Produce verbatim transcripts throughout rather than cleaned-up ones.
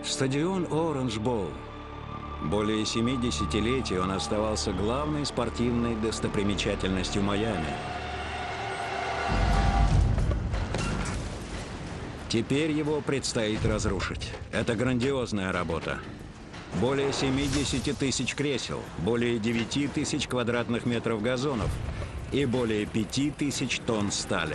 Стадион Оранж Боул. Более семи десятилетий он оставался главной спортивной достопримечательностью Майами. Теперь его предстоит разрушить. Это грандиозная работа. Более семидесяти тысяч кресел, более девяти тысяч квадратных метров газонов и более пяти тысяч тонн стали.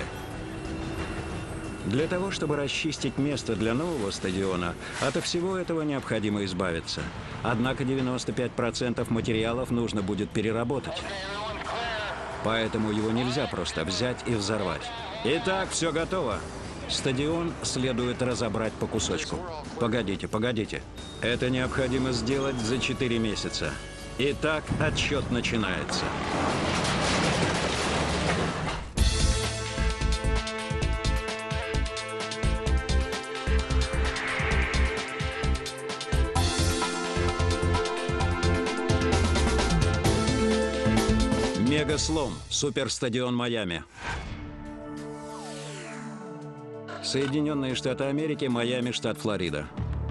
Для того, чтобы расчистить место для нового стадиона, от всего этого необходимо избавиться. Однако девяносто пять процентов материалов нужно будет переработать. Поэтому его нельзя просто взять и взорвать. Итак, все готово. Стадион следует разобрать по кусочку. Погодите, погодите. Это необходимо сделать за четыре месяца. Итак, отсчет начинается. Мегаслом. Суперстадион Майами. Соединенные Штаты Америки, Майами, штат Флорида.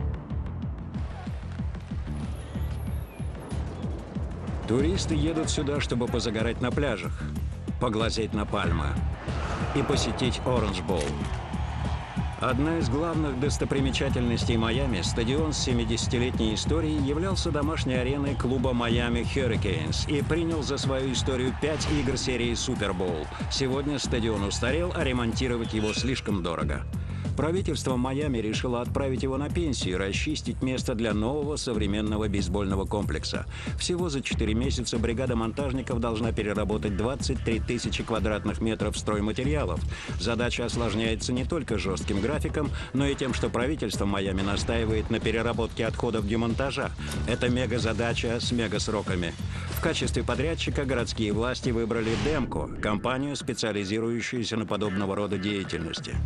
Туристы едут сюда, чтобы позагорать на пляжах, поглазеть на пальмы и посетить Оранж Боул. Одна из главных достопримечательностей Майами, стадион с семидесятилетней историей, являлся домашней ареной клуба Miami Hurricanes и принял за свою историю пять игр серии Супер Боул. Сегодня стадион устарел, а ремонтировать его слишком дорого. Правительство Майами решило отправить его на пенсию и расчистить место для нового современного бейсбольного комплекса. Всего за четыре месяца бригада монтажников должна переработать двадцать три тысячи квадратных метров стройматериалов. Задача осложняется не только жестким графиком, но и тем, что правительство Майами настаивает на переработке отходов демонтажа. Это мега-задача с мега-сроками. В качестве подрядчика городские власти выбрали Демко, компанию, специализирующуюся на подобного рода деятельности.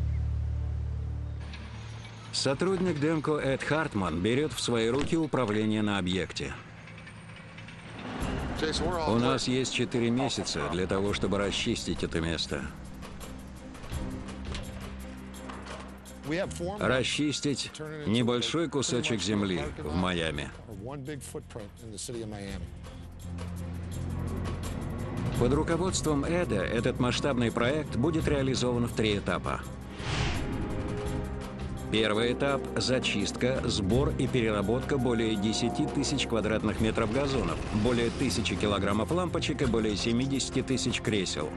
Сотрудник Демко Эд Хартман берет в свои руки управление на объекте. У нас есть четыре месяца для того, чтобы расчистить это место. Расчистить небольшой кусочек земли в Майами. Под руководством Эда этот масштабный проект будет реализован в три этапа. Первый этап – зачистка, сбор и переработка более десяти тысяч квадратных метров газонов, более тысячи килограммов лампочек и более семидесяти тысяч кресел.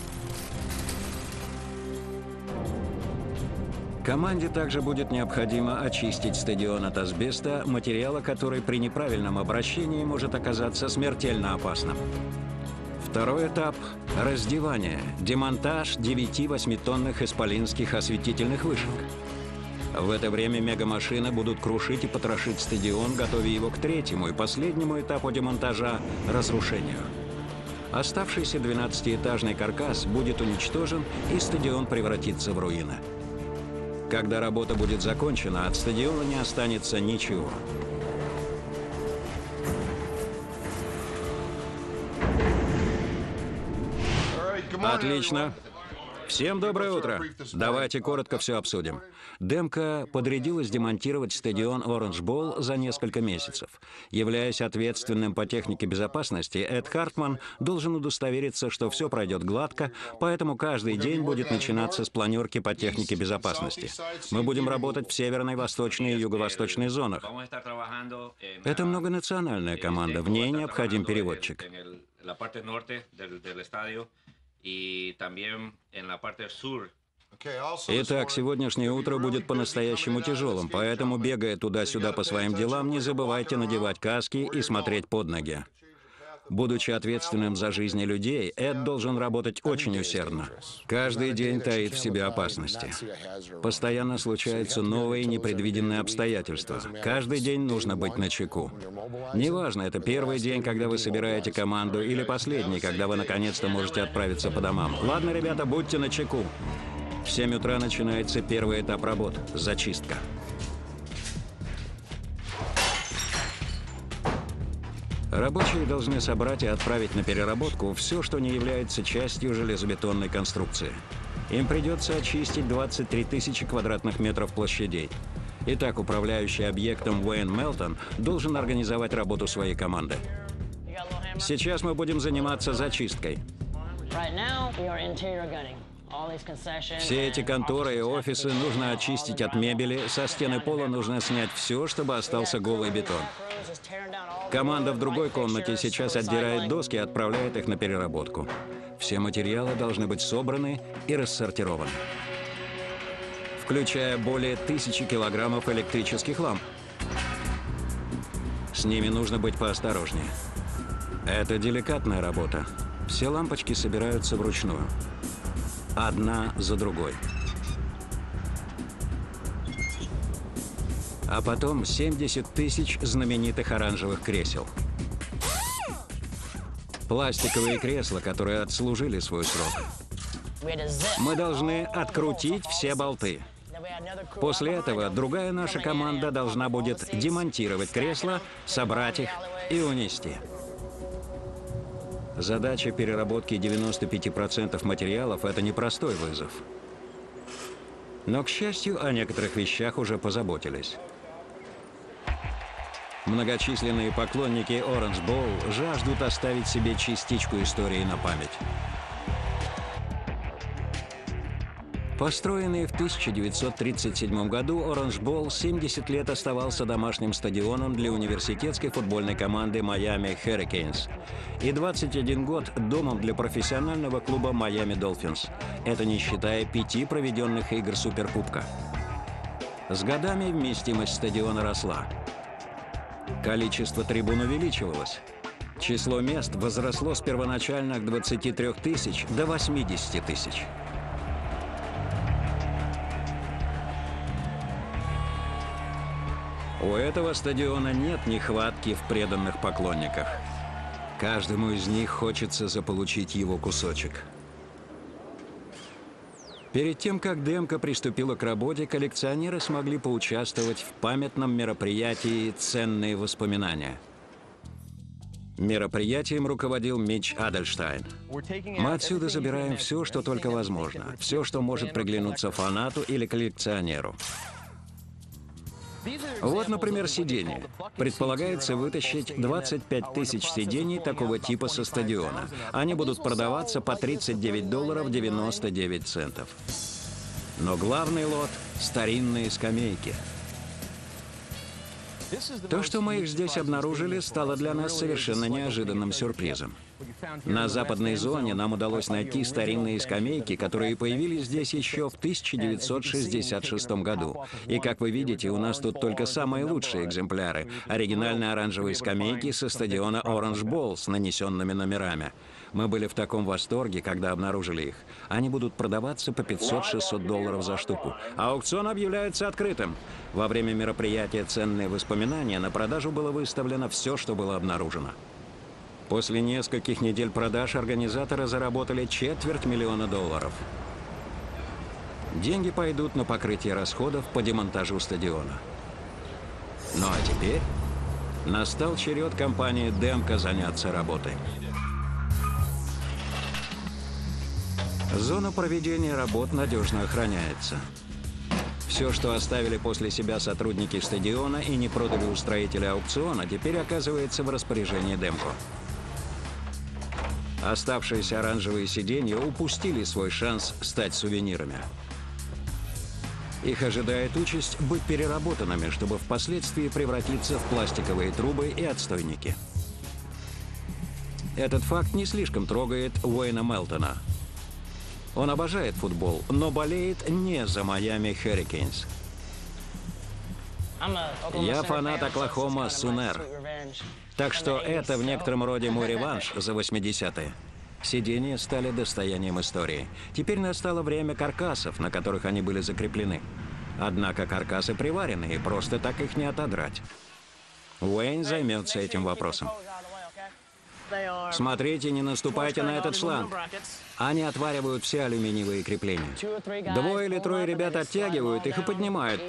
Команде также будет необходимо очистить стадион от асбеста, материала, который при неправильном обращении может оказаться смертельно опасным. Второй этап – раздевание, демонтаж девяти восьмитонных исполинских осветительных вышек. В это время мегамашины будут крушить и потрошить стадион, готовя его к третьему и последнему этапу демонтажа – разрушению. Оставшийся двенадцатиэтажный каркас будет уничтожен, и стадион превратится в руины. Когда работа будет закончена, от стадиона не останется ничего. Отлично. Всем доброе утро. Давайте коротко все обсудим. Демко подрядилась демонтировать стадион Оранж Боул за несколько месяцев. Являясь ответственным по технике безопасности, Эд Хартман должен удостовериться, что все пройдет гладко, поэтому каждый день будет начинаться с планерки по технике безопасности. Мы будем работать в северной, восточной и юго-восточной зонах. Это многонациональная команда, в ней необходим переводчик. Итак, сегодняшнее утро будет по-настоящему тяжелым, поэтому, бегая туда-сюда по своим делам, не забывайте надевать каски и смотреть под ноги. Будучи ответственным за жизни людей, Эд должен работать очень усердно. Каждый день таит в себе опасности. Постоянно случаются новые непредвиденные обстоятельства. Каждый день нужно быть начеку. Неважно, это первый день, когда вы собираете команду, или последний, когда вы наконец-то можете отправиться по домам. Ладно, ребята, будьте начеку. В семь утра начинается первый этап работ – зачистка. Рабочие должны собрать и отправить на переработку все, что не является частью железобетонной конструкции. Им придется очистить двадцать три тысячи квадратных метров площадей. Итак, управляющий объектом Уэйн Мелтон должен организовать работу своей команды. Сейчас мы будем заниматься зачисткой. Все эти конторы и офисы нужно очистить от мебели, со стены пола нужно снять все, чтобы остался голый бетон. Команда в другой комнате сейчас отдирает доски и отправляет их на переработку. Все материалы должны быть собраны и рассортированы, включая более тысячи килограммов электрических ламп. С ними нужно быть поосторожнее. Это деликатная работа. Все лампочки собираются вручную. Одна за другой. А потом семьдесят тысяч знаменитых оранжевых кресел. Пластиковые кресла, которые отслужили свой срок. Мы должны открутить все болты. После этого другая наша команда должна будет демонтировать кресла, собрать их и унести. Задача переработки девяноста пяти процентов материалов – это непростой вызов. Но, к счастью, о некоторых вещах уже позаботились. Многочисленные поклонники Orange Bowl жаждут оставить себе частичку истории на память. Построенный в тысяча девятьсот тридцать седьмом году, Orange Bowl семьдесят лет оставался домашним стадионом для университетской футбольной команды Miami Hurricanes и двадцать один год домом для профессионального клуба Miami Dolphins. Это не считая пяти проведенных игр Суперкубка. С годами вместимость стадиона росла. Количество трибун увеличивалось. Число мест возросло с первоначальных двадцати трёх тысяч до восьмидесяти тысяч. У этого стадиона нет нехватки в преданных поклонниках. Каждому из них хочется заполучить его кусочек. Перед тем, как демка приступила к работе, коллекционеры смогли поучаствовать в памятном мероприятии «Ценные воспоминания». Мероприятием руководил Митч Адельштайн. Мы отсюда забираем все, что только возможно, все, что может приглянуться фанату или коллекционеру. Вот, например, сиденье. Предполагается вытащить двадцать пять тысяч сидений такого типа со стадиона. Они будут продаваться по тридцать девять долларов девяносто девять центов. Но главный лот – старинные скамейки. То, что мы их здесь обнаружили, стало для нас совершенно неожиданным сюрпризом. На западной зоне нам удалось найти старинные скамейки, которые появились здесь еще в тысяча девятьсот шестьдесят шестом году. И, как вы видите, у нас тут только самые лучшие экземпляры – оригинальные оранжевые скамейки со стадиона Orange Bowl с нанесенными номерами. Мы были в таком восторге, когда обнаружили их. Они будут продаваться по пятьсот-шестьсот долларов за штуку. Аукцион объявляется открытым. Во время мероприятия «Ценные воспоминания» на продажу было выставлено все, что было обнаружено. После нескольких недель продаж организаторы заработали четверть миллиона долларов. Деньги пойдут на покрытие расходов по демонтажу стадиона. Ну а теперь настал черед компании «Демка» заняться работой. Зона проведения работ надежно охраняется. Все, что оставили после себя сотрудники стадиона и не продали у строителя аукциона, теперь оказывается в распоряжении Демко. Оставшиеся оранжевые сиденья упустили свой шанс стать сувенирами. Их ожидает участь быть переработанными, чтобы впоследствии превратиться в пластиковые трубы и отстойники. Этот факт не слишком трогает Уэйна Мелтона. Он обожает футбол, но болеет не за Miami Hurricanes. Я фанат Оклахома Сунер. Так что это в некотором роде мой реванш за восьмидесятые. Сиденья стали достоянием истории. Теперь настало время каркасов, на которых они были закреплены. Однако каркасы приварены, и просто так их не отодрать. Уэйн займется этим вопросом. Смотрите, не наступайте на этот шланг. Они отваривают все алюминиевые крепления. Двое или трое ребят оттягивают их и поднимают.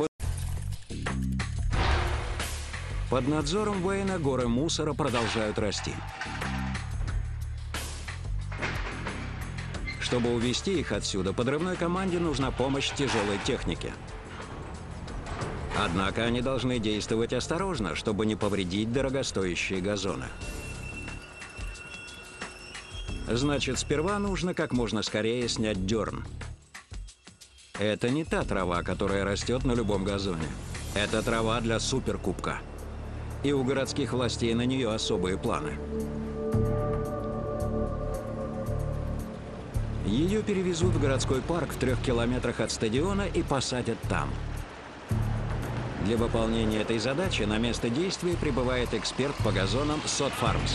Под надзором Уэйна горы мусора продолжают расти. Чтобы увезти их отсюда, подрывной команде нужна помощь тяжелой техники. Однако они должны действовать осторожно, чтобы не повредить дорогостоящие газоны. Значит, сперва нужно как можно скорее снять дерн. Это не та трава, которая растет на любом газоне. Это трава для суперкубка. И у городских властей на нее особые планы. Ее перевезут в городской парк в трех километрах от стадиона и посадят там. Для выполнения этой задачи на место действия прибывает эксперт по газонам Sod Farms.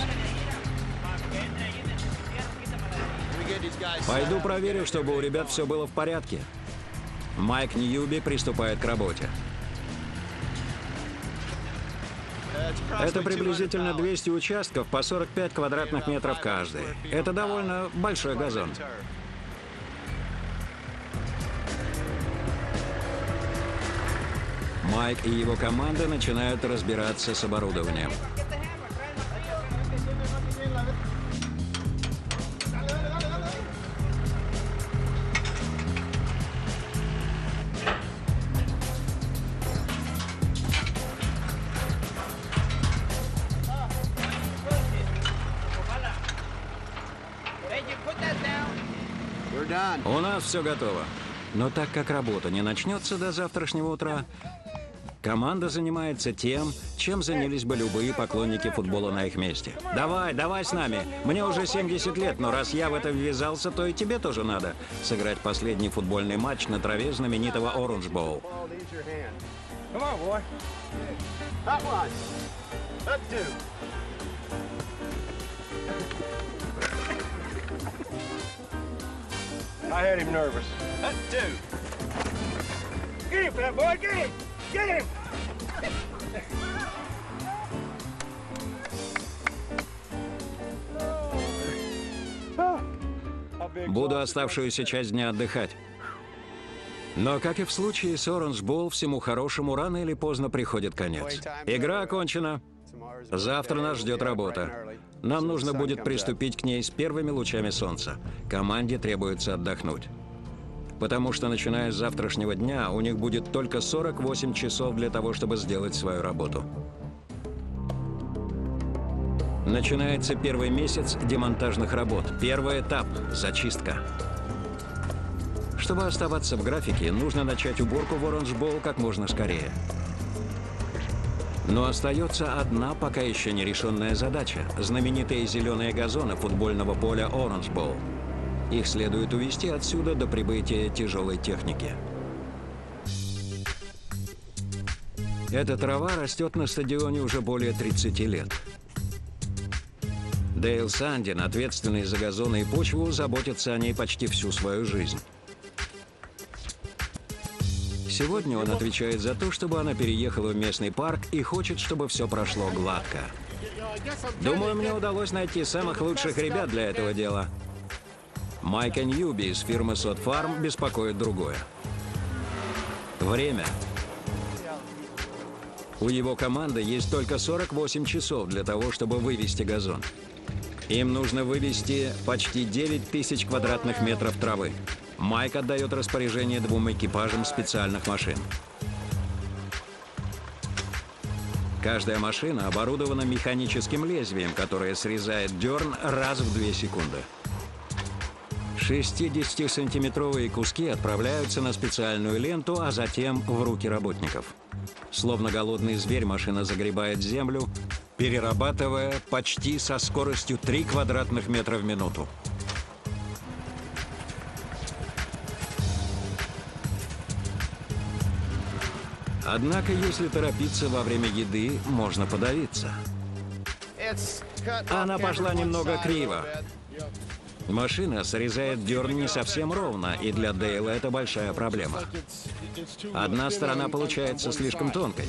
Пойду проверю, чтобы у ребят все было в порядке. Майк Ньюби приступает к работе. Это приблизительно двести участков по сорок пять квадратных метров каждый. Это довольно большой газон. Майк и его команда начинают разбираться с оборудованием. У нас все готово. Но так как работа не начнется до завтрашнего утра, команда занимается тем, чем занялись бы любые поклонники футбола на их месте. Давай, давай с нами. Мне уже семьдесят лет, но раз я в это ввязался, то и тебе тоже надо сыграть последний футбольный матч на траве знаменитого Orange Bowl. I had him nervous. That two. Get him, fat boy, get him! Get him! Буду оставшуюся часть дня отдыхать. Но, как и в случае с Orange Bowl, всему хорошему рано или поздно приходит конец. Игра окончена. Завтра нас ждет работа. Нам нужно будет приступить к ней с первыми лучами солнца. Команде требуется отдохнуть. Потому что, начиная с завтрашнего дня, у них будет только сорок восемь часов для того, чтобы сделать свою работу. Начинается первый месяц демонтажных работ. Первый этап – зачистка. Чтобы оставаться в графике, нужно начать уборку в Orange Bowl как можно скорее. Но остается одна пока еще нерешенная задача – знаменитые зеленые газоны футбольного поля Orange Bowl. Их следует увезти отсюда до прибытия тяжелой техники. Эта трава растет на стадионе уже более тридцати лет. Дейл Сандин, ответственный за газоны и почву, заботится о ней почти всю свою жизнь. Сегодня он отвечает за то, чтобы она переехала в местный парк и хочет, чтобы все прошло гладко. Думаю, мне удалось найти самых лучших ребят для этого дела. Майка Ньюби из фирмы Sod Farm беспокоит другое. Время. У его команды есть только сорок восемь часов для того, чтобы вывести газон. Им нужно вывести почти девять тысяч квадратных метров травы. Майк отдает распоряжение двум экипажам специальных машин. Каждая машина оборудована механическим лезвием, которое срезает дерн раз в две секунды. шестидесятисантиметровые куски отправляются на специальную ленту, а затем в руки работников. Словно голодный зверь, машина загребает землю, перерабатывая почти со скоростью три квадратных метра в минуту. Однако, если торопиться во время еды, можно подавиться. Она пошла немного криво. Машина срезает дерн не совсем ровно, и для Дейла это большая проблема. Одна сторона получается слишком тонкой.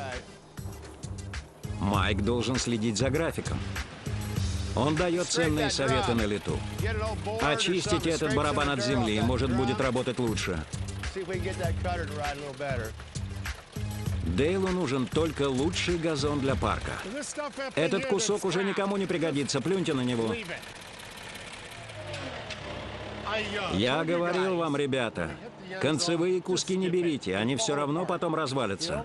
Майк должен следить за графиком. Он дает ценные советы на лету. Очистите этот барабан от земли, может, будет работать лучше. Дейлу нужен только лучший газон для парка. Этот кусок уже никому не пригодится, плюньте на него. Я говорил вам, ребята, концевые куски не берите, они все равно потом развалятся.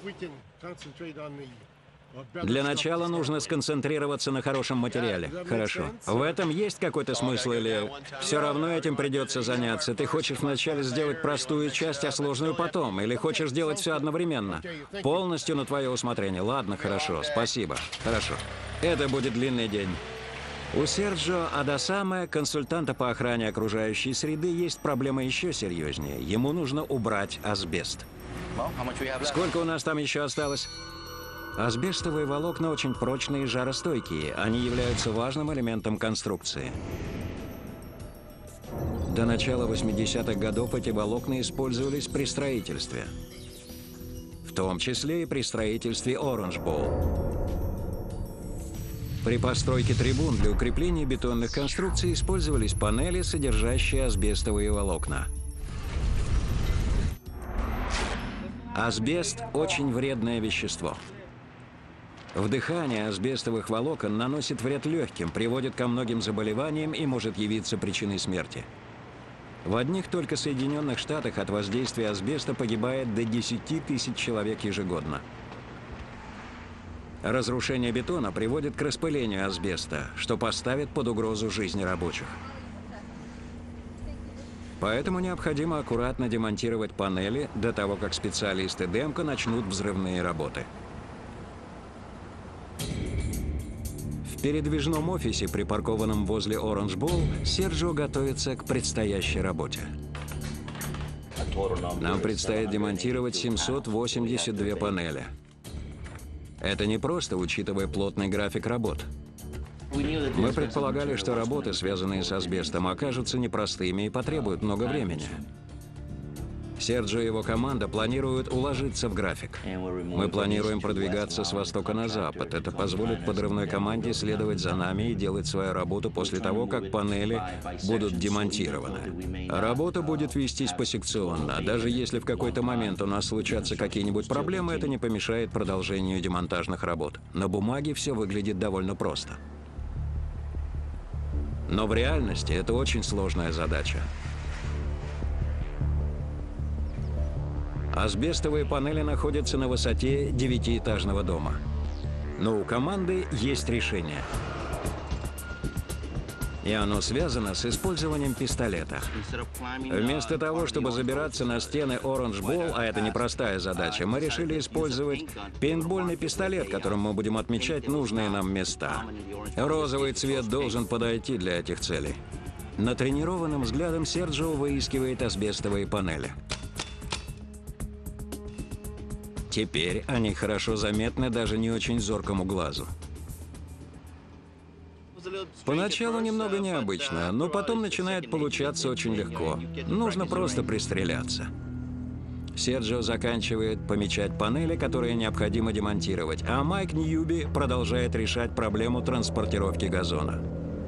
Для начала нужно сконцентрироваться на хорошем материале. Хорошо. В этом есть какой-то смысл или все равно этим придется заняться? Ты хочешь вначале сделать простую часть, а сложную потом? Или хочешь делать все одновременно? Полностью на твое усмотрение. Ладно, хорошо. Спасибо. Хорошо. Это будет длинный день. У Серджио Адасаме, консультанта по охране окружающей среды, есть проблема еще серьезнее. Ему нужно убрать асбест. Сколько у нас там еще осталось? Асбестовые волокна очень прочные и жаростойкие. Они являются важным элементом конструкции. До начала восьмидесятых годов эти волокна использовались при строительстве. В том числе и при строительстве Orange Bowl. При постройке трибун для укрепления бетонных конструкций использовались панели, содержащие асбестовые волокна. Асбест – очень вредное вещество. Вдыхание асбестовых волокон наносит вред легким, приводит ко многим заболеваниям и может явиться причиной смерти. В одних только Соединенных Штатах от воздействия асбеста погибает до десяти тысяч человек ежегодно. Разрушение бетона приводит к распылению асбеста, что поставит под угрозу жизни рабочих. Поэтому необходимо аккуратно демонтировать панели до того, как специалисты Демко начнут взрывные работы. В передвижном офисе, припаркованном возле Orange Bowl, Серджио готовится к предстоящей работе. Нам предстоит демонтировать семьсот восемьдесят две панели. Это не просто, учитывая плотный график работ. Мы предполагали, что работы, связанные с асбестом, окажутся непростыми и потребуют много времени. Серджио и его команда планируют уложиться в график. Мы планируем продвигаться с востока на запад. Это позволит подрывной команде следовать за нами и делать свою работу после того, как панели будут демонтированы. Работа будет вестись посекционно. Даже если в какой-то момент у нас случатся какие-нибудь проблемы, это не помешает продолжению демонтажных работ. На бумаге все выглядит довольно просто. Но в реальности это очень сложная задача. Асбестовые панели находятся на высоте девятиэтажного дома. Но у команды есть решение. И оно связано с использованием пистолета. Вместо того, чтобы забираться на стены Orange Bowl, а это непростая задача, мы решили использовать пейнтбольный пистолет, которым мы будем отмечать нужные нам места. Розовый цвет должен подойти для этих целей. Натренированным взглядом Серджио выискивает асбестовые панели. Теперь они хорошо заметны даже не очень зоркому глазу. Поначалу немного необычно, но потом начинает получаться очень легко. Нужно просто пристреляться. Серджио заканчивает помечать панели, которые необходимо демонтировать, а Майк Ньюби продолжает решать проблему транспортировки газона.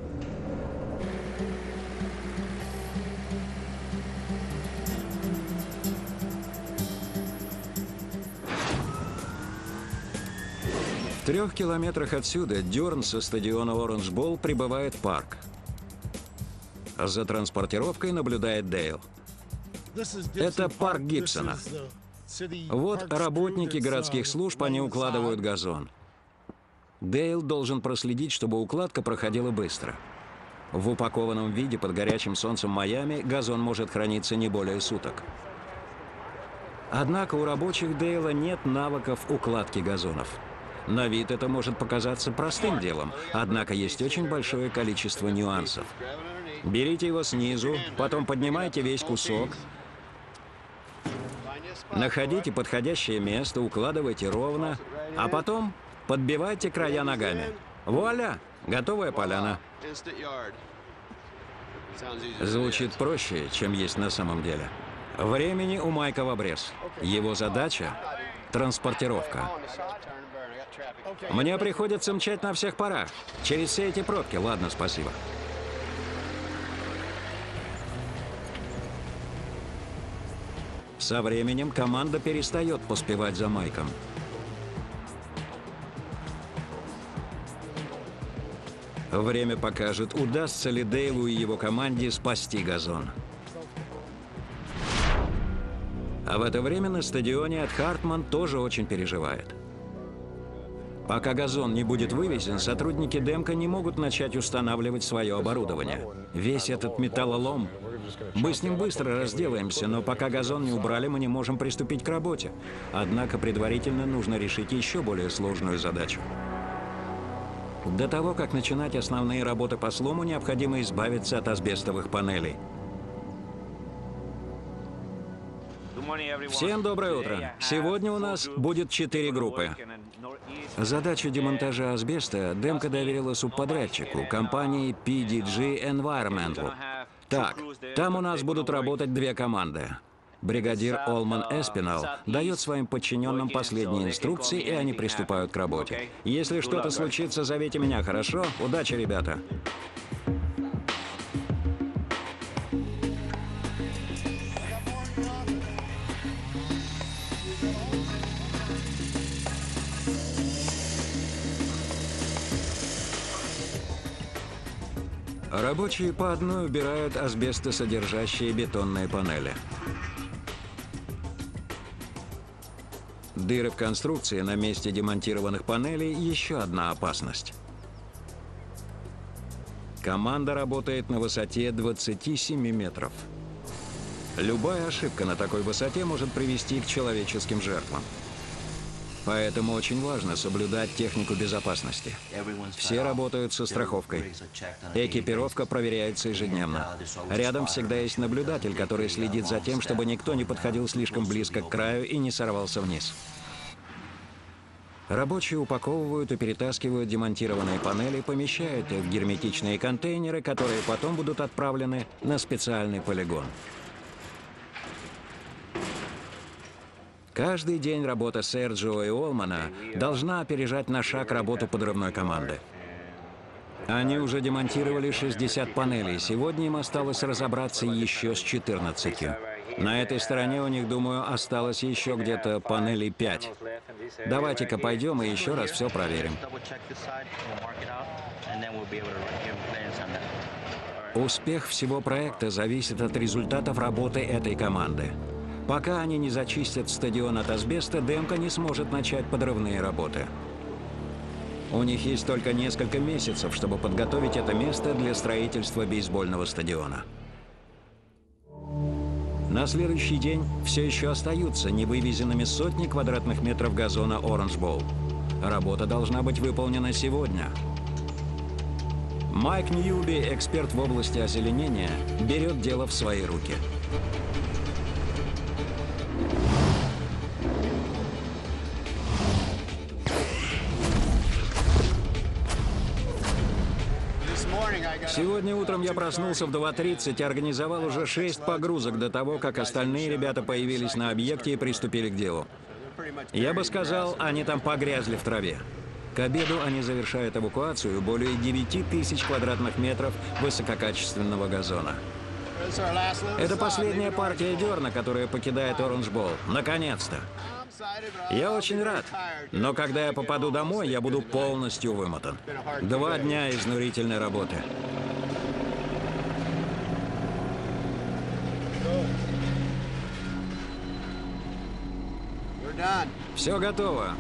В трех километрах отсюда Дёрн со стадиона Orange Bowl прибывает в парк. За транспортировкой наблюдает Дейл. Это парк Гибсона. Вот работники городских служб, они укладывают газон. Дейл должен проследить, чтобы укладка проходила быстро. В упакованном виде под горячим солнцем Майами газон может храниться не более суток. Однако у рабочих Дейла нет навыков укладки газонов. На вид это может показаться простым делом, однако есть очень большое количество нюансов. Берите его снизу, потом поднимайте весь кусок, находите подходящее место, укладывайте ровно, а потом подбивайте края ногами. Вуаля! Готовая поляна. Звучит проще, чем есть на самом деле. Времени у Майка в обрез. Его задача – транспортировка. Мне приходится мчать на всех парах. Через все эти пробки. Ладно, спасибо. Со временем команда перестает поспевать за Майком. Время покажет, удастся ли Дэйву и его команде спасти газон. А в это время на стадионе Эд Хартман тоже очень переживает. Пока газон не будет вывезен, сотрудники Демко не могут начать устанавливать свое оборудование. Весь этот металлолом. Мы с ним быстро разделаемся, но пока газон не убрали, мы не можем приступить к работе. Однако предварительно нужно решить еще более сложную задачу. До того, как начинать основные работы по слому, необходимо избавиться от асбестовых панелей. Всем доброе утро. Сегодня у нас будет четыре группы. Задачу демонтажа асбеста Демко доверила субподрядчику, компании пи ди джи Environmental. Так, там у нас будут работать две команды. Бригадир Олман Эспинал дает своим подчиненным последние инструкции, и они приступают к работе. Если что-то случится, зовите меня, хорошо? Удачи, ребята! Рабочие по одной убирают асбестосодержащие бетонные панели. Дыры в конструкции на месте демонтированных панелей – еще одна опасность. Команда работает на высоте двадцати семи метров. Любая ошибка на такой высоте может привести к человеческим жертвам. Поэтому очень важно соблюдать технику безопасности. Все работают со страховкой. Экипировка проверяется ежедневно. Рядом всегда есть наблюдатель, который следит за тем, чтобы никто не подходил слишком близко к краю и не сорвался вниз. Рабочие упаковывают и перетаскивают демонтированные панели, помещают их в герметичные контейнеры, которые потом будут отправлены на специальный полигон. Каждый день работа Серджио и Олмана должна опережать на шаг работу подрывной команды. Они уже демонтировали шестьдесят панелей. Сегодня им осталось разобраться еще с четырнадцатью. На этой стороне у них, думаю, осталось еще где-то панелей пять. Давайте-ка пойдем и еще раз все проверим. Успех всего проекта зависит от результатов работы этой команды. Пока они не зачистят стадион от асбеста, Демко не сможет начать подрывные работы. У них есть только несколько месяцев, чтобы подготовить это место для строительства бейсбольного стадиона. На следующий день все еще остаются невывезенными сотни квадратных метров газона Orange Bowl. Работа должна быть выполнена сегодня. Майк Ньюби, эксперт в области озеленения, берет дело в свои руки. Сегодня утром я проснулся в два тридцать и организовал уже шесть погрузок до того, как остальные ребята появились на объекте и приступили к делу. Я бы сказал, они там погрязли в траве. К обеду они завершают эвакуацию более девяти тысяч квадратных метров высококачественного газона. Это последняя партия дерна, которая покидает Orange Bowl. Наконец-то! Я очень рад, но когда я попаду домой, я буду полностью вымотан. Два дня изнурительной работы. Все готово.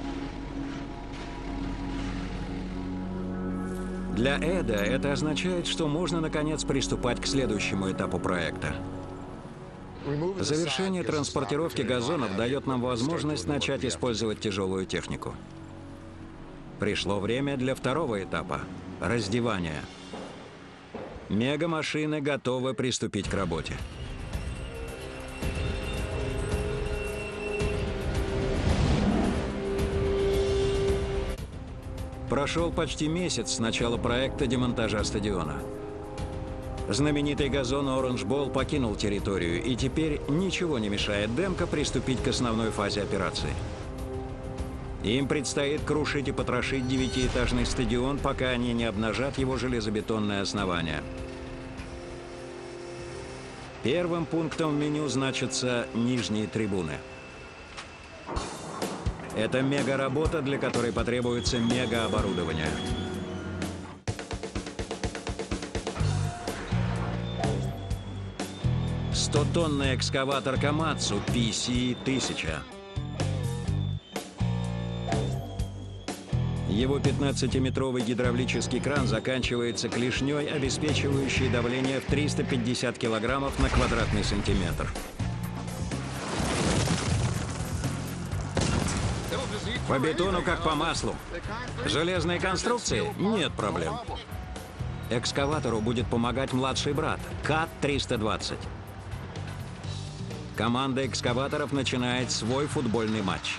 Для Эда это означает, что можно, наконец, приступать к следующему этапу проекта. Завершение транспортировки газонов дает нам возможность начать использовать тяжелую технику. Пришло время для второго этапа – раздевания. Мегамашины готовы приступить к работе. Прошел почти месяц с начала проекта демонтажа стадиона. Знаменитый газон Orange Bowl покинул территорию, и теперь ничего не мешает Демко приступить к основной фазе операции. Им предстоит крушить и потрошить девятиэтажный стадион, пока они не обнажат его железобетонное основание. Первым пунктом в меню значатся нижние трибуны. Это мега-работа, для которой потребуется мега-оборудование. стотонный экскаватор Камацу пи си тысяча. Его пятнадцатиметровый гидравлический кран заканчивается клешней, обеспечивающей давление в триста пятьдесят килограммов на квадратный сантиметр. По бетону как по маслу. Железные конструкции? Нет проблем. Экскаватору будет помогать младший брат, Кат триста двадцать. Команда экскаваторов начинает свой футбольный матч.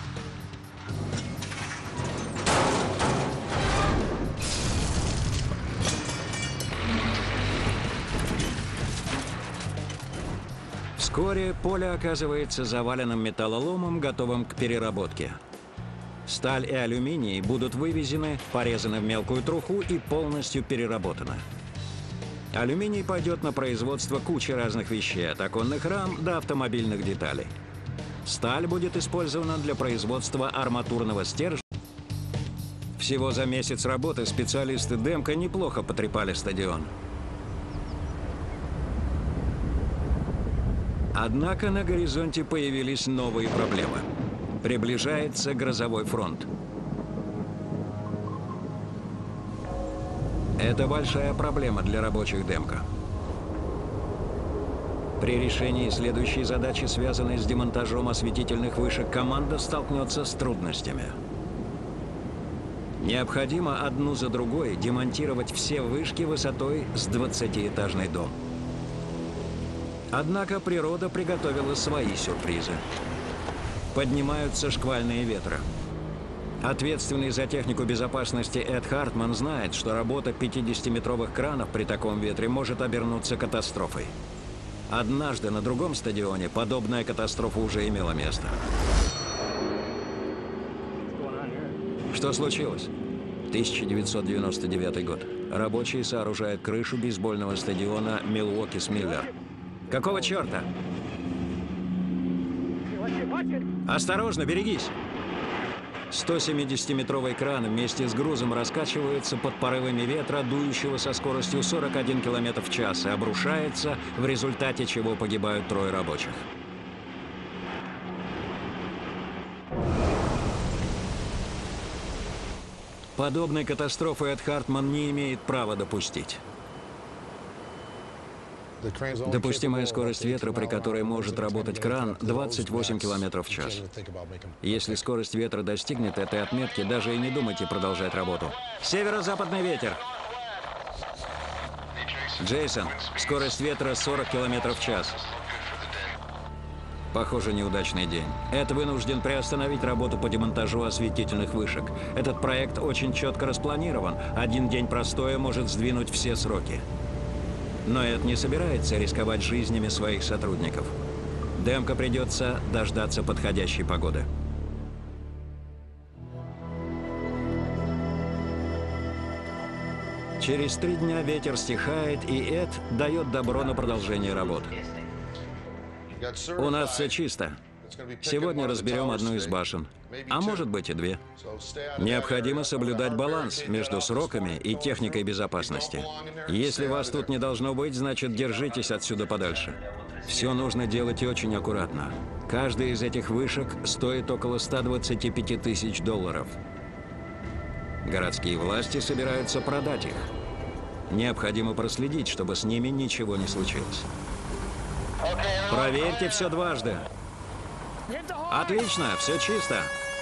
Вскоре поле оказывается заваленным металлоломом, готовым к переработке. Сталь и алюминий будут вывезены, порезаны в мелкую труху и полностью переработаны. Алюминий пойдет на производство кучи разных вещей, от оконных рам до автомобильных деталей. Сталь будет использована для производства арматурного стержня. Всего за месяц работы специалисты Демко неплохо потрепали стадион. Однако на горизонте появились новые проблемы. Приближается грозовой фронт. Это большая проблема для рабочих Демко. При решении следующей задачи, связанной с демонтажом осветительных вышек, команда столкнется с трудностями. Необходимо одну за другой демонтировать все вышки высотой с двадцатиэтажный дом. Однако природа приготовила свои сюрпризы. Поднимаются шквальные ветры. Ответственный за технику безопасности Эд Хартман знает, что работа пятидесятиметровых кранов при таком ветре может обернуться катастрофой. Однажды на другом стадионе подобная катастрофа уже имела место. Что случилось? тысяча девятьсот девяносто девятый год. Рабочие сооружают крышу бейсбольного стадиона Милуоки-Смиллер. Какого черта? Осторожно, берегись! сто семидесятиметровый кран вместе с грузом раскачивается под порывами ветра, дующего со скоростью сорок один километр в час, и обрушается, в результате чего погибают трое рабочих. Подобной катастрофы Эд Хартман не имеет права допустить. Допустимая скорость ветра, при которой может работать кран, двадцать восемь километров в час. Если скорость ветра достигнет этой отметки, даже и не думайте продолжать работу. Северо-западный ветер. Джейсон, скорость ветра сорок километров в час. Похоже, неудачный день. Эд вынужден приостановить работу по демонтажу осветительных вышек. Этот проект очень четко распланирован. Один день простоя может сдвинуть все сроки. Но Эд не собирается рисковать жизнями своих сотрудников. Демко придется дождаться подходящей погоды. Через три дня ветер стихает, и Эд дает добро на продолжение работ. У нас все чисто. Сегодня разберем одну из башен, а может быть и две. Необходимо соблюдать баланс между сроками и техникой безопасности. Если вас тут не должно быть, значит, держитесь отсюда подальше. Все нужно делать очень аккуратно. Каждая из этих вышек стоит около ста двадцати пяти тысяч долларов. Городские власти собираются продать их. Необходимо проследить, чтобы с ними ничего не случилось. Проверьте все дважды. Отлично, все чисто.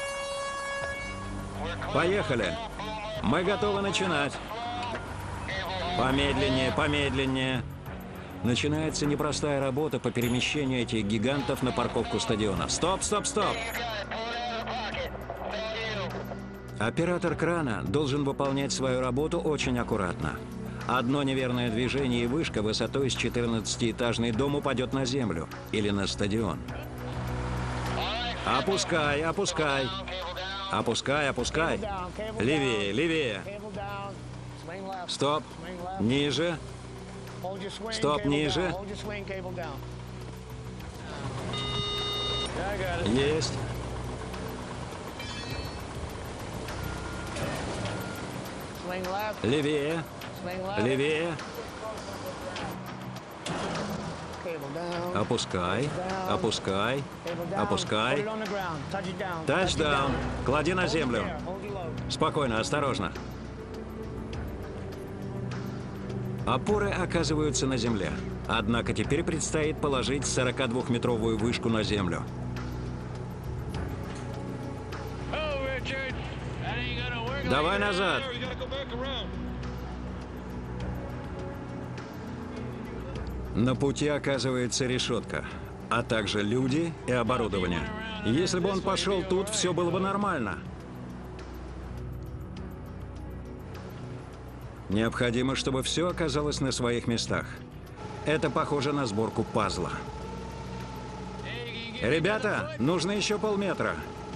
Поехали. Мы готовы начинать. Помедленнее, помедленнее. Начинается непростая работа по перемещению этих гигантов на парковку стадиона. Стоп, стоп, стоп! Оператор крана должен выполнять свою работу очень аккуратно. Одно неверное движение, и вышка высотой с четырнадцатиэтажный дом упадет на землю или на стадион. Опускай, опускай. Опускай, опускай. Левее, левее. Стоп. Ниже. Стоп, ниже. Есть. Левее. Левее. Опускай, опускай, опускай. Тачдаун. Клади на землю. Спокойно, осторожно. Опоры оказываются на земле. Однако теперь предстоит положить сорокадвухметровую вышку на землю. Давай назад. На пути оказывается решетка, а также люди и оборудование. Если бы он пошел тут, все было бы нормально. Необходимо, чтобы все оказалось на своих местах. Это похоже на сборку пазла. Ребята, нужно еще полметра.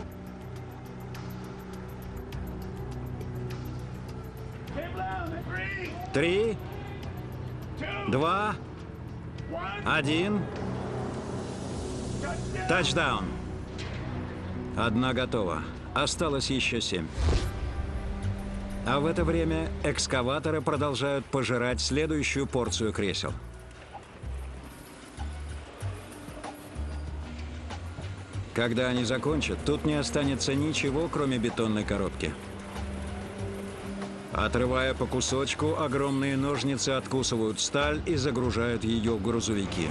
Три, два, один. Тачдаун. Одна готова. Осталось еще семь. А в это время экскаваторы продолжают пожирать следующую порцию кресел. Когда они закончат, тут не останется ничего, кроме бетонной коробки. Отрывая по кусочку, огромные ножницы откусывают сталь и загружают ее в грузовики.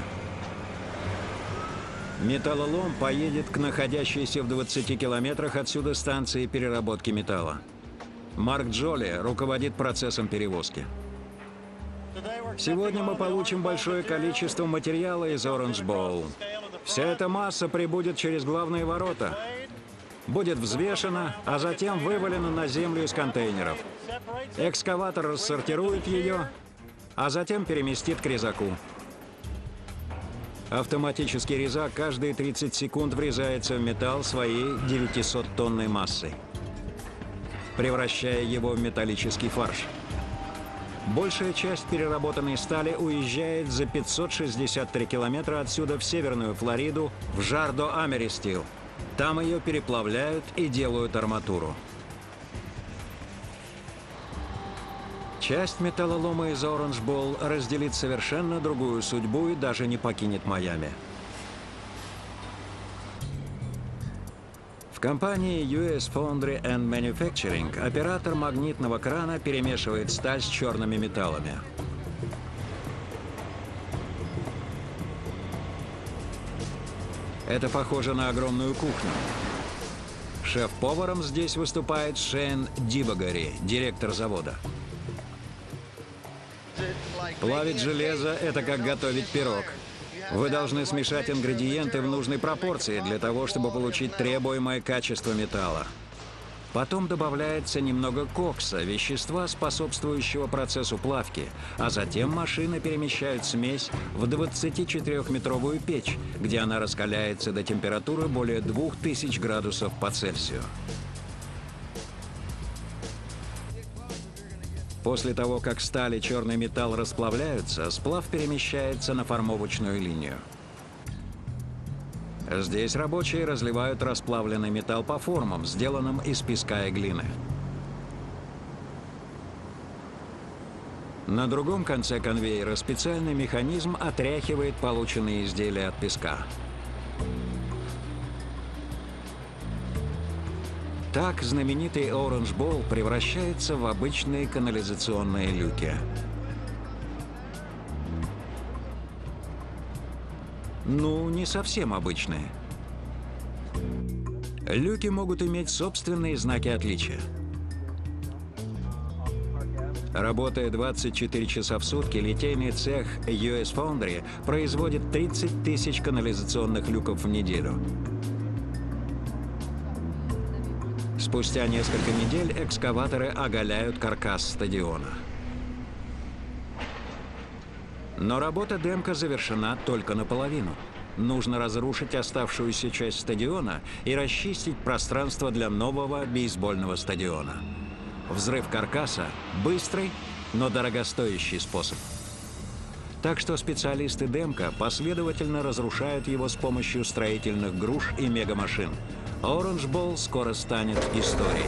Металлолом поедет к находящейся в двадцати километрах отсюда станции переработки металла. Марк Джоли руководит процессом перевозки. Сегодня мы получим большое количество материала из Orange Bowl. Вся эта масса прибудет через главные ворота, будет взвешена, а затем вывалена на землю из контейнеров. Экскаватор рассортирует ее, а затем переместит к резаку. Автоматический резак каждые тридцать секунд врезается в металл своей девятисоттонной массой, превращая его в металлический фарш. Большая часть переработанной стали уезжает за пятьсот шестьдесят три километра отсюда в Северную Флориду, в Жардо Америстил. Там ее переплавляют и делают арматуру. Часть металлолома из Orange Bowl разделит совершенно другую судьбу и даже не покинет Майами. В компании ю эс Foundry and Manufacturing оператор магнитного крана перемешивает сталь с черными металлами. Это похоже на огромную кухню. Шеф-поваром здесь выступает Шейн Дибагари, директор завода. Плавить железо – это как готовить пирог. Вы должны смешать ингредиенты в нужной пропорции для того, чтобы получить требуемое качество металла. Потом добавляется немного кокса, вещества, способствующего процессу плавки, а затем машины перемещают смесь в двадцатичетырёхметровую печь, где она раскаляется до температуры более двух тысяч градусов по Цельсию. После того, как сталь и черный металл расплавляются, сплав перемещается на формовочную линию. Здесь рабочие разливают расплавленный металл по формам, сделанным из песка и глины. На другом конце конвейера специальный механизм отряхивает полученные изделия от песка. Так знаменитый Orange Bowl превращается в обычные канализационные люки. Ну, не совсем обычные. Люки могут иметь собственные знаки отличия. Работая двадцать четыре часа в сутки, литейный цех ю эс Foundry производит тридцать тысяч канализационных люков в неделю. Спустя несколько недель экскаваторы оголяют каркас стадиона. Но работа Демко завершена только наполовину. Нужно разрушить оставшуюся часть стадиона и расчистить пространство для нового бейсбольного стадиона. Взрыв каркаса – быстрый, но дорогостоящий способ. Так что специалисты Демко последовательно разрушают его с помощью строительных груш и мегамашин. Orange Bowl скоро станет историей.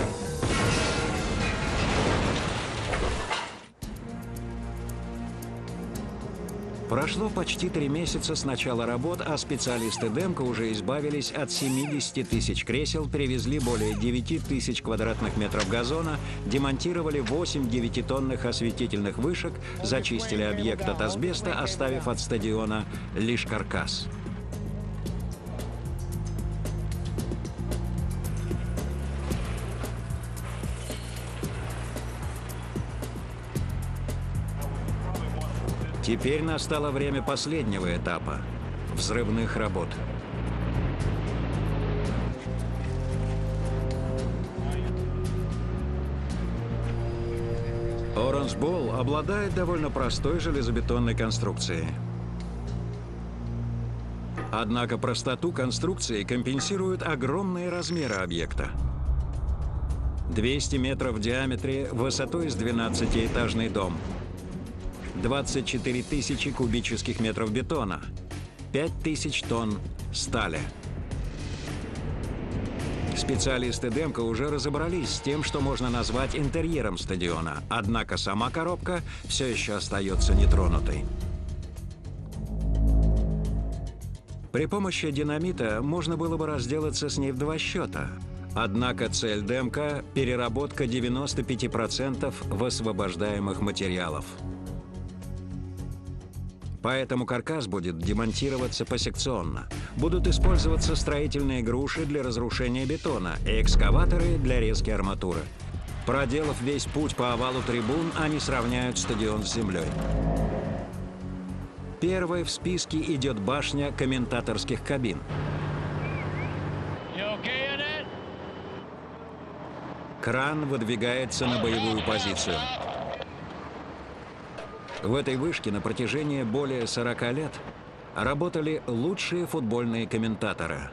Прошло почти три месяца с начала работ, а специалисты Демко уже избавились от семидесяти тысяч кресел, перевезли более девяти тысяч квадратных метров газона, демонтировали восемь девятитонных осветительных вышек, зачистили объект от асбеста, оставив от стадиона лишь каркас. Теперь настало время последнего этапа – взрывных работ. Orange Bowl обладает довольно простой железобетонной конструкцией. Однако простоту конструкции компенсируют огромные размеры объекта. двести метров в диаметре, высотой с двенадцатиэтажный дом. двадцать четыре тысячи кубических метров бетона, пять тысяч тонн стали. Специалисты Демко уже разобрались с тем, что можно назвать интерьером стадиона, однако сама коробка все еще остается нетронутой. При помощи динамита можно было бы разделаться с ней в два счета. Однако цель Демко – переработка девяноста пяти процентов высвобождаемых материалов. Поэтому каркас будет демонтироваться посекционно. Будут использоваться строительные груши для разрушения бетона и экскаваторы для резки арматуры. Проделав весь путь по овалу трибун, они сравняют стадион с землей. Первой в списке идет башня комментаторских кабин. Кран выдвигается на боевую позицию. В этой вышке на протяжении более сорока лет работали лучшие футбольные комментаторы.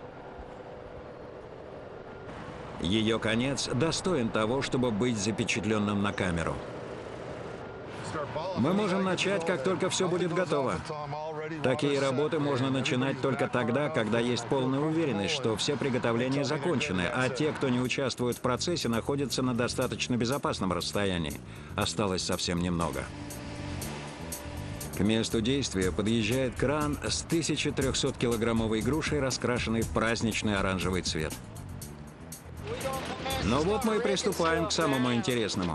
Ее конец достоин того, чтобы быть запечатленным на камеру. Мы можем начать, как только все будет готово. Такие работы можно начинать только тогда, когда есть полная уверенность, что все приготовления закончены, а те, кто не участвует в процессе, находятся на достаточно безопасном расстоянии. Осталось совсем немного. К месту действия подъезжает кран с тысяча трёхсоткилограммовой грушей, раскрашенной в праздничный оранжевый цвет. Ну вот мы и приступаем к самому интересному.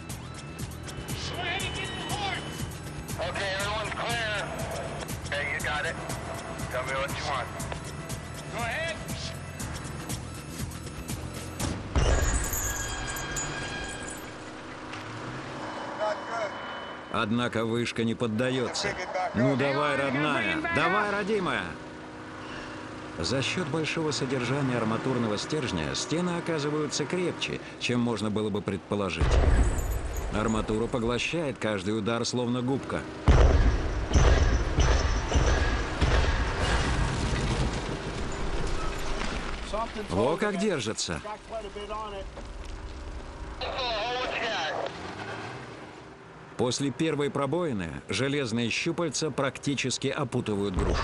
Однако вышка не поддается. Ну давай, родная, давай, родимая! За счет большого содержания арматурного стержня стены оказываются крепче, чем можно было бы предположить. Арматура поглощает каждый удар, словно губка. Во как держится! После первой пробоины железные щупальца практически опутывают грушу.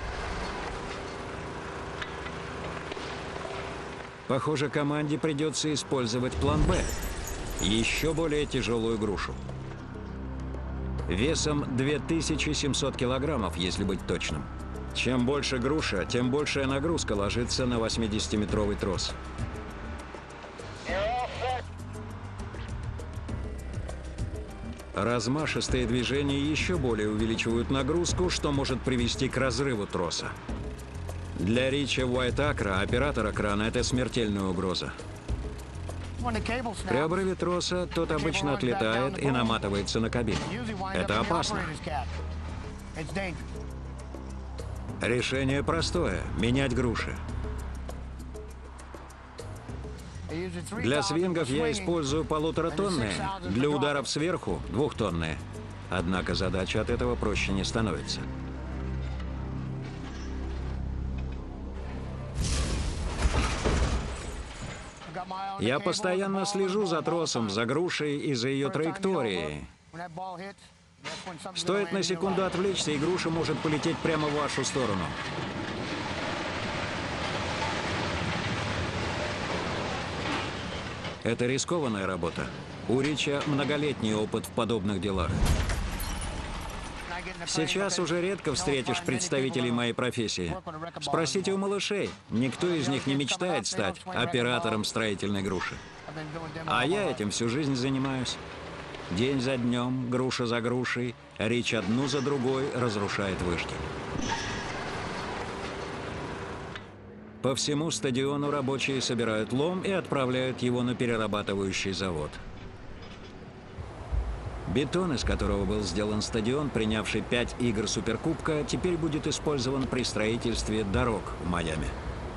Похоже, команде придется использовать план «Б» – еще более тяжелую грушу. Весом две тысячи семьсот килограммов, если быть точным. Чем больше груша, тем большая нагрузка ложится на восьмидесятиметровый трос. Размашистые движения еще более увеличивают нагрузку, что может привести к разрыву троса. Для Рича Уайтакра, оператора крана, это смертельная угроза. При обрыве троса тот обычно отлетает и наматывается на кабину. Это опасно. Решение простое – менять груши. Для свингов я использую полуторатонные, для ударов сверху – двухтонные. Однако задача от этого проще не становится. Я постоянно слежу за тросом, за грушей и за ее траекторией. Стоит на секунду отвлечься, и груша может полететь прямо в вашу сторону. Это рискованная работа. У Рича многолетний опыт в подобных делах. Сейчас уже редко встретишь представителей моей профессии. Спросите у малышей. Никто из них не мечтает стать оператором строительной груши. А я этим всю жизнь занимаюсь. День за днем, груша за грушей, речь одну за другой разрушает вышки. По всему стадиону рабочие собирают лом и отправляют его на перерабатывающий завод. Бетон, из которого был сделан стадион, принявший пять игр Суперкубка, теперь будет использован при строительстве дорог в Майами.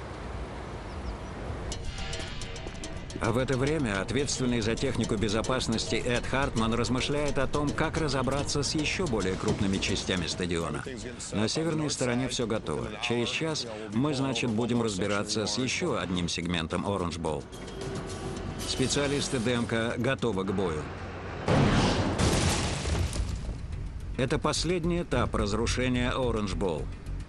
А в это время ответственный за технику безопасности Эд Хартман размышляет о том, как разобраться с еще более крупными частями стадиона. На северной стороне все готово. Через час мы, значит, будем разбираться с еще одним сегментом Orange Bowl. Специалисты ДМК готовы к бою. Это последний этап разрушения Orange Bowl.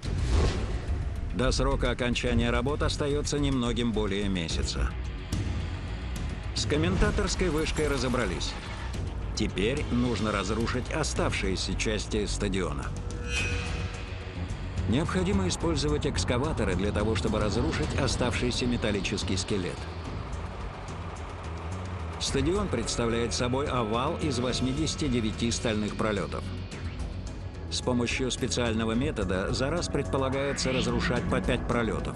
До срока окончания работ остается немногим более месяца. С комментаторской вышкой разобрались. Теперь нужно разрушить оставшиеся части стадиона. Необходимо использовать экскаваторы для того, чтобы разрушить оставшийся металлический скелет. Стадион представляет собой овал из восьмидесяти девяти стальных пролетов. С помощью специального метода за раз предполагается разрушать по пять пролетов.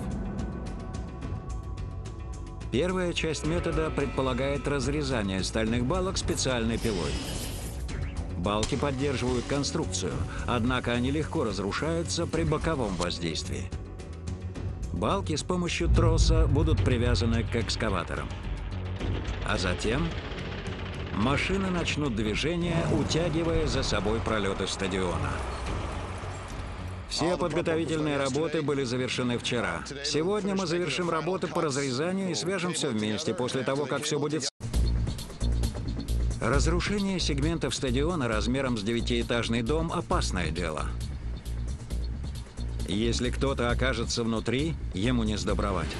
Первая часть метода предполагает разрезание стальных балок специальной пилой. Балки поддерживают конструкцию, однако они легко разрушаются при боковом воздействии. Балки с помощью троса будут привязаны к экскаваторам. А затем машины начнут движение, утягивая за собой пролеты стадиона. Все подготовительные работы были завершены вчера. Сегодня мы завершим работы по разрезанию и свяжем все вместе после того, как все будет... Разрушение сегментов стадиона размером с девятиэтажный дом – опасное дело. Если кто-то окажется внутри, ему не сдобровать.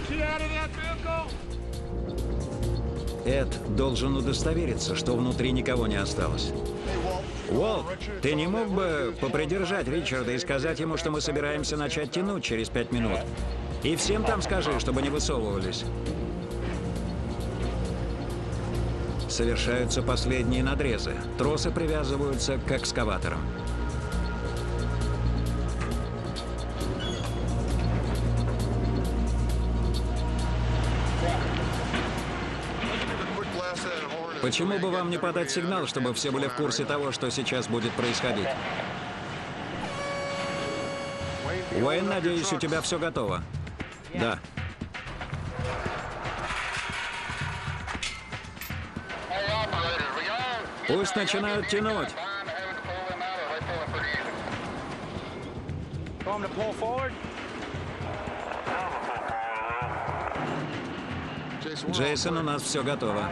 Эд должен удостовериться, что внутри никого не осталось. Уолт, ты не мог бы попридержать Ричарда и сказать ему, что мы собираемся начать тянуть через пять минут? И всем там скажи, чтобы не высовывались. Совершаются последние надрезы. Тросы привязываются к экскаваторам. Почему бы вам не подать сигнал, чтобы все были в курсе того, что сейчас будет происходить? Уэйн, надеюсь, у тебя все готово? Да. Пусть начинают тянуть. Джейсон, у нас все готово.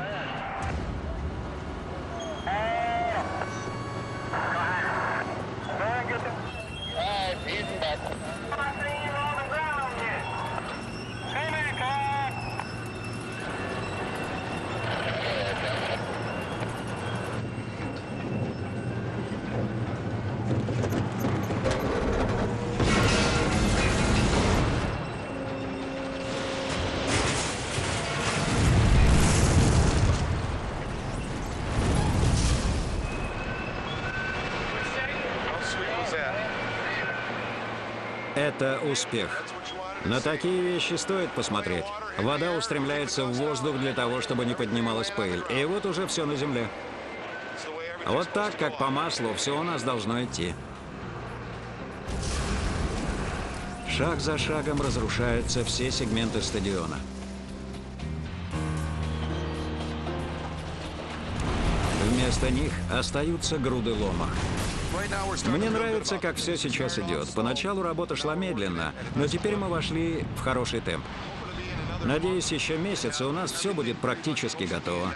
Это успех. На такие вещи стоит посмотреть. Вода устремляется в воздух для того, чтобы не поднималась пыль. И вот уже все на земле. Вот так, как по маслу, все у нас должно идти. Шаг за шагом разрушаются все сегменты стадиона. Вместо них остаются груды лома. Мне нравится, как все сейчас идет. Поначалу работа шла медленно, но теперь мы вошли в хороший темп. Надеюсь, еще месяц, и у нас все будет практически готово.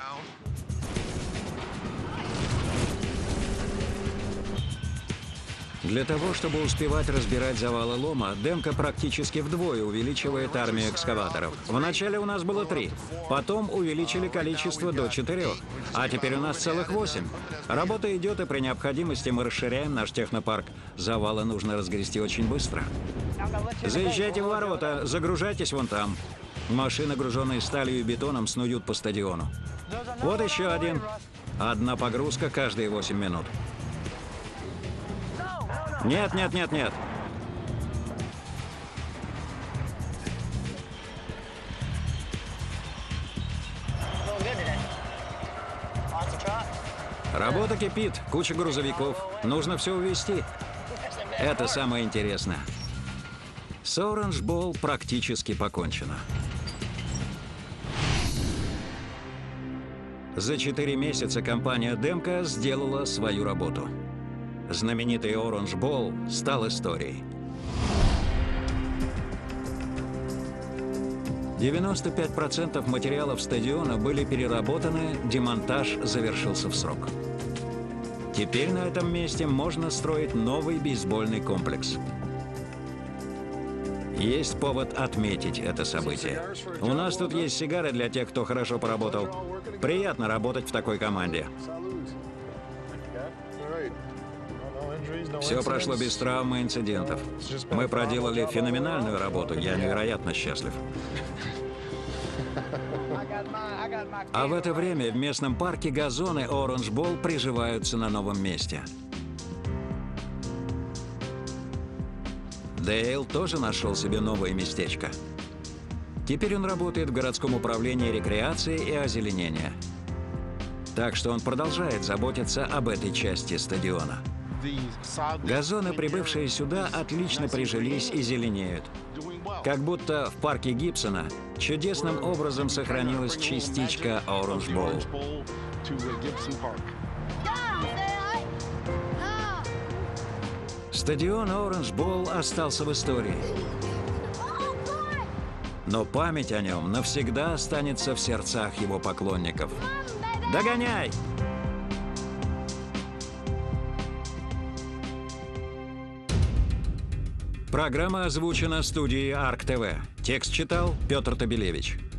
Для того, чтобы успевать разбирать завалы лома, Демка практически вдвое увеличивает армию экскаваторов. Вначале у нас было три, потом увеличили количество до четырех, а теперь у нас целых восемь. Работа идет, и при необходимости мы расширяем наш технопарк. Завалы нужно разгрести очень быстро. Заезжайте в ворота, загружайтесь вон там. Машины, груженные сталью и бетоном, снуют по стадиону. Вот еще один. Одна погрузка каждые восемь минут. Нет, нет, нет, нет. Работа кипит, куча грузовиков. Нужно все увезти. Это самое интересное. С Orange Bowl практически покончено. За четыре месяца компания Демка сделала свою работу. Знаменитый Orange Bowl стал историей. девяносто пять процентов материалов стадиона были переработаны, демонтаж завершился в срок. Теперь на этом месте можно строить новый бейсбольный комплекс. Есть повод отметить это событие. У нас тут есть сигары для тех, кто хорошо поработал. Приятно работать в такой команде. Все прошло без травм и инцидентов. Мы проделали феноменальную работу. Я невероятно счастлив. А в это время в местном парке газоны Orange Bowl приживаются на новом месте. Дейл тоже нашел себе новое местечко. Теперь он работает в городском управлении рекреации и озеленения. Так что он продолжает заботиться об этой части стадиона. Газоны, прибывшие сюда, отлично прижились и зеленеют. Как будто в парке Гибсона чудесным образом сохранилась частичка Orange Bowl. Стадион Orange Bowl остался в истории. Но память о нем навсегда останется в сердцах его поклонников. Догоняй! Программа озвучена студией Арк ТВ. Текст читал Петр Табелевич.